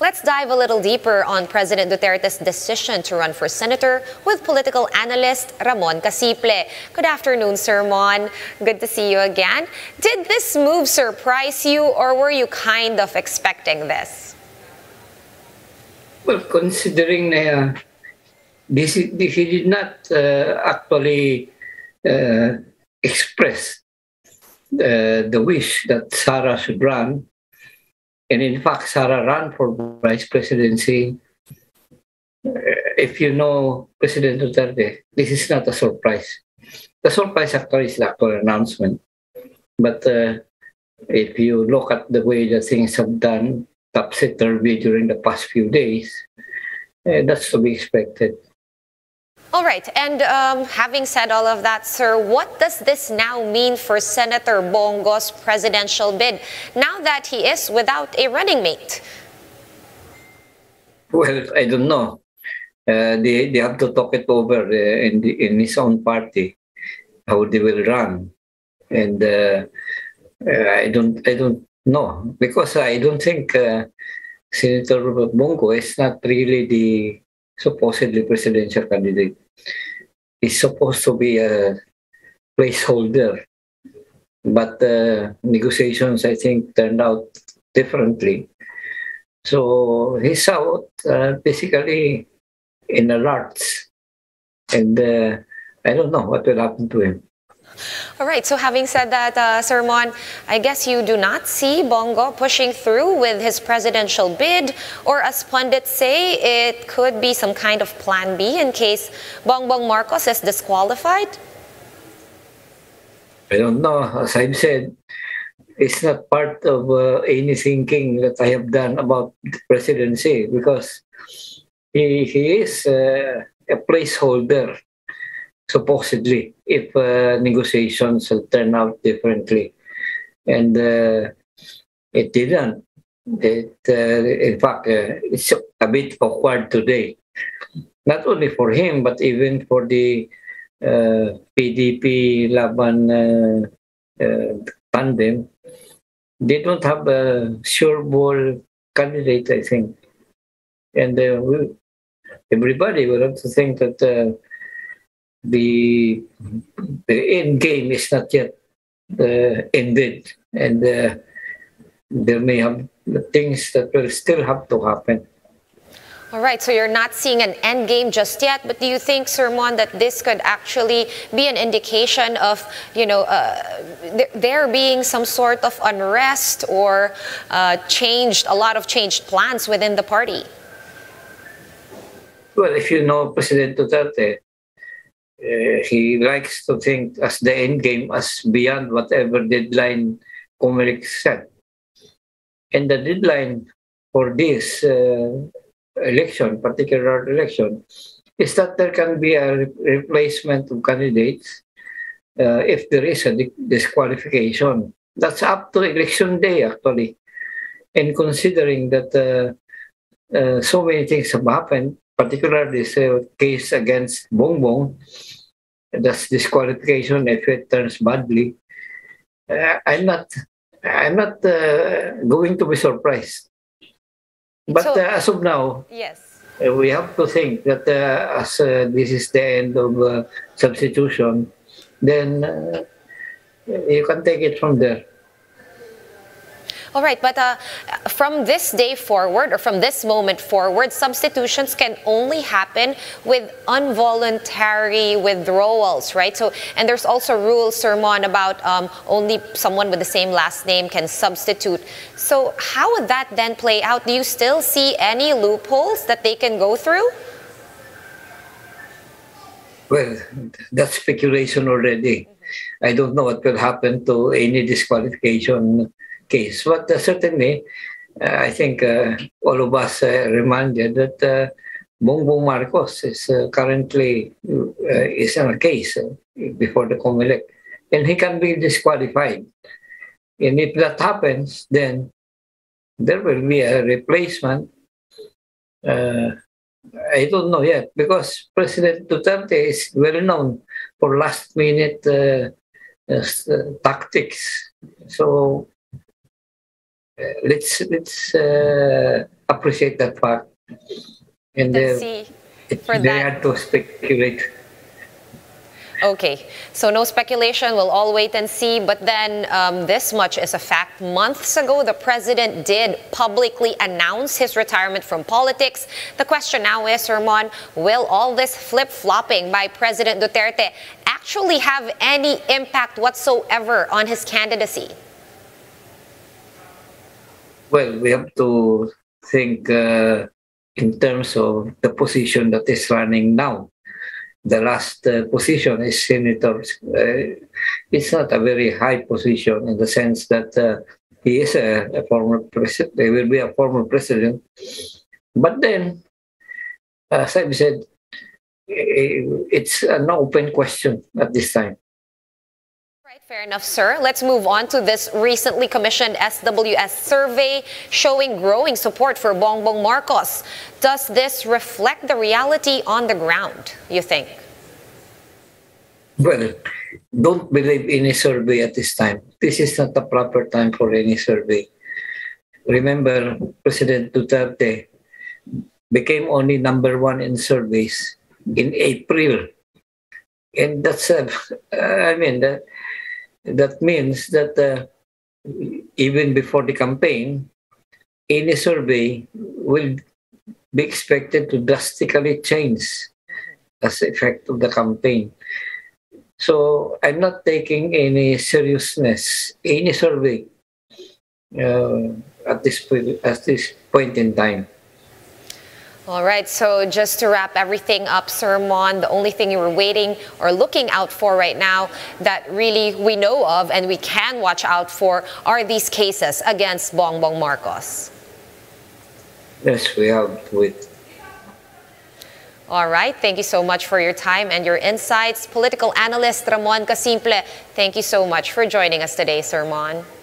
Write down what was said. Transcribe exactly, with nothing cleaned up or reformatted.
Let's dive a little deeper on President Duterte's decision to run for senator with political analyst Ramon Casiple. Good afternoon, Sir Mon. Good to see you again. Did this move surprise you, or were you kind of expecting this? Well, considering uh, this, this, he did not uh, actually uh, express uh, the wish that Sara should run, and in fact, Sara ran for vice presidency. Uh, if you know President Duterte, this is not a surprise. The surprise actually is the actual announcement. But uh, if you look at the way the things have done topsy-turvy during the past few days, uh, that's to be expected. All right, and um, having said all of that, sir, what does this now mean for Senator Bongo's presidential bid, now that he is without a running mate? Well, I don't know. Uh, they, they have to talk it over uh, in, the, in his own party, how they will run. And uh, uh, I don't I don't know, because I don't think uh, Senator Bongo is not really the supposedly presidential candidate. He's supposed to be a placeholder. But uh, negotiations, I think, turned out differently. So he's out uh, basically in a lurch. And uh, I don't know what will happen to him. All right, so having said that, uh, Sir Mon, I guess you do not see Bongo pushing through with his presidential bid, or as pundits say, it could be some kind of plan B in case Bongbong Marcos is disqualified? I don't know. As I've said, it's not part of uh, any thinking that I have done about the presidency, because he, he is uh, a placeholder, supposedly, if uh, negotiations will turn out differently. And uh, it didn't. It, uh, in fact, uh, it's a bit awkward today. Not only for him, but even for the uh, P D P Laban uh, uh, tandem. They don't have a sure ball candidate, I think. And uh, we, everybody will have to think that uh, the the end game is not yet uh, ended, and uh, there may have things that will still have to happen. All right, so you're not seeing an end game just yet, but do you think, Sir Mon, that this could actually be an indication of, you know, uh, th there being some sort of unrest or uh, changed, a lot of changed plans within the party? Well, if you know President Duterte, Uh, he likes to think as the end game as beyond whatever deadline Comelec set. And the deadline for this uh, election, particular election, is that there can be a re replacement of candidates uh, if there is a disqualification. That's up to election day, actually. And considering that uh, uh, so many things have happened, particularly this uh, case against Bongbong, that's disqualification if it turns badly. Uh, I'm not, I'm not uh, going to be surprised. But so, uh, as of now, yes, uh, we have to think that uh, as uh, this is the end of uh, substitution, then uh, you can take it from there. All right, but uh, from this day forward, or from this moment forward, substitutions can only happen with involuntary withdrawals, right? So, and there's also rules, Sir Mon, about um, only someone with the same last name can substitute. So how would that then play out? Do you still see any loopholes that they can go through? Well, that's speculation already. Mm-hmm. I don't know what will happen to any disqualification case. But uh, certainly, uh, I think uh, all of us uh, reminded that uh, Bongbong Marcos is uh, currently uh, is in a case uh, before the Comelec, and he can be disqualified. And if that happens, then there will be a replacement. Uh, I don't know yet, because President Duterte is well known for last-minute uh, uh, tactics. So uh, let's let's uh, appreciate that fact, and Let's uh, see it's for very that. hard to speculate. Okay, so no speculation. We'll all wait and see. But then um, this much is a fact. Months ago, the president did publicly announce his retirement from politics. The question now is, Sermon, will all this flip-flopping by President Duterte actually have any impact whatsoever on his candidacy? Well, we have to think uh, in terms of the position that is running now. The last uh, position is senator. Uh, it's not a very high position in the sense that uh, he is a, a former president. He will be a former president. But then, as I've said, it's an open question at this time. Right, fair enough, sir. Let's move on to this recently commissioned S W S survey showing growing support for Bongbong Marcos. Does this reflect the reality on the ground, you think? Well, don't believe any survey at this time. This is not the proper time for any survey. Remember, President Duterte became only number one in surveys in April. And that's, uh, I mean, that, that means that uh, even before the campaign, any survey will be expected to drastically change as effect of the campaign. So I'm not taking any seriousness, any survey uh, at this point, at this point in time. All right, so just to wrap everything up, Sir Mon, the only thing you were waiting or looking out for right now that really we know of and we can watch out for are these cases against Bongbong Marcos. Yes, we have to wait. All right, thank you so much for your time and your insights. Political analyst Ramon Casimple, thank you so much for joining us today, Sir Mon.